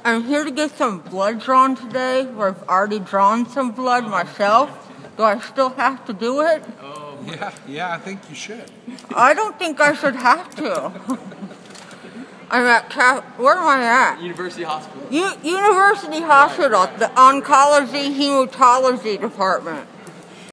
I'm here to get some blood drawn today, or I've already drawn some blood myself. Do I still have to do it? Yeah, I think you should. I don't think I should have to. I'm at where am I at? University Hospital. University Hospital, the oncology hematology department.